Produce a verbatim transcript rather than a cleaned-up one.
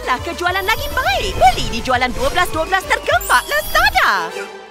Malah kejualan lagi baik. Beli di jualan dua belas dua belas tergemak Lazada.